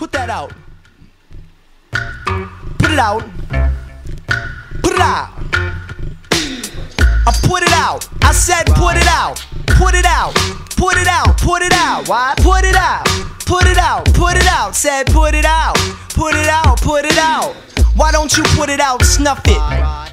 Put that out. Put it out. Put it out. I put it out. I said put it out. Put it out. Put it out. Put it out. Why? Put it out. Put it out. Put it out. Said put it out. Put it out. Put it out. Why don't you put it out? Snuff it.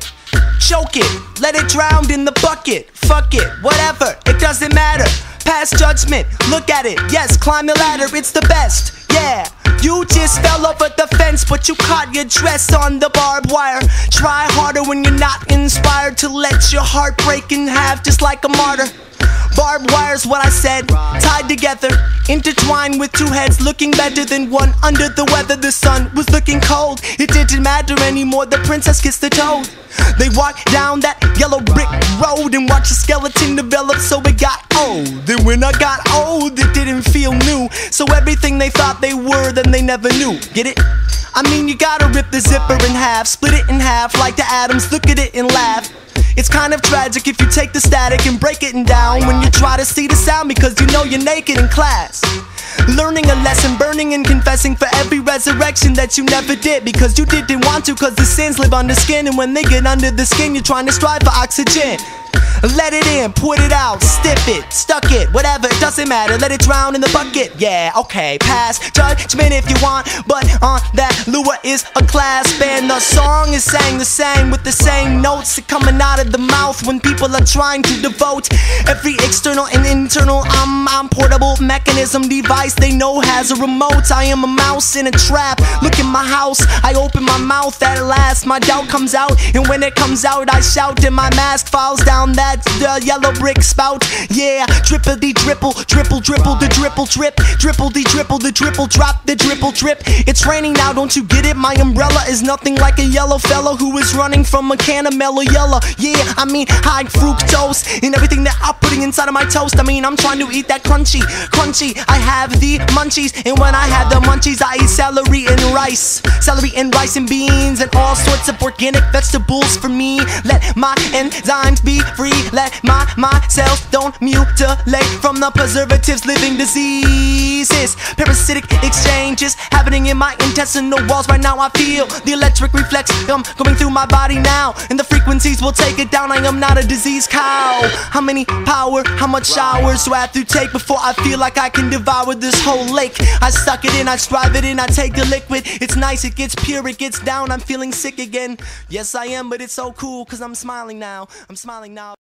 Choke it. Let it drown in the bucket. Fuck it. Whatever. It doesn't matter. Pass judgment. Look at it. Yes, climb the ladder. It's the best. Yeah. You just fell over the fence, but you caught your dress on the barbed wire. Try harder when you're not inspired to let your heart break in half just like a martyr. Barbed wire's what I said, tied together, intertwined with two heads looking better than one. Under the weather, the sun was looking cold. It didn't matter anymore, the princess kissed the toad. They walked down that yellow brick road and watched a skeleton develop, so it got old. And when I got old, it didn't feel new. So everything they thought they were, then they never knew. Get it? I mean, you gotta rip the zipper in half, split it in half like the atoms, look at it and laugh. It's kind of tragic if you take the static and break it down when you try to see the sound because you know you're naked in class. Learning a lesson, burning and confessing for every resurrection that you never did because you didn't want to, cause the sins live under skin, and when they get under the skin you're trying to strive for oxygen. Let it in, put it out, stiff it, stuck it, whatever, it doesn't matter, let it drown in the bucket. Yeah, okay, pass judgment if you want, but on that lure is a clasp, and the song is sang the same with the same notes coming out of the mouth when people are trying to devote every external and internal I'm portable mechanism device they know has a remote. I am a mouse in a trap, look in my house, I open my mouth at last, my doubt comes out, and when it comes out I shout and my mask falls down that the yellow brick spout. Yeah, drippity dripple, dripple dripple, the dripple drip, drippledy dripple, the dripple drop, the dripple drip. It's raining now, don't you get it? My umbrella is nothing like a yellow fellow who is running from a can of mellow yellow. Yeah, I mean high fructose and everything that I'm putting inside of my toast. I mean I'm trying to eat that crunchy, crunchy. I have the munchies, and when I have the munchies I eat celery and rice and beans and all sorts of organic vegetables for me. Let my enzymes be free. Let my cells don't mutilate from the preservatives, living diseases. Parasitic exchanges happening in my intestinal walls. Right now I feel the electric reflex going through my body now, and the frequencies will take it down. I am not a diseased cow. How many power, how much showers do I have to take before I feel like I can devour this whole lake? I suck it in, I strive it in, I take the liquid. It's nice, it gets pure, it gets down. I'm feeling sick again. Yes I am, but it's so cool cause I'm smiling now. I'm smiling now.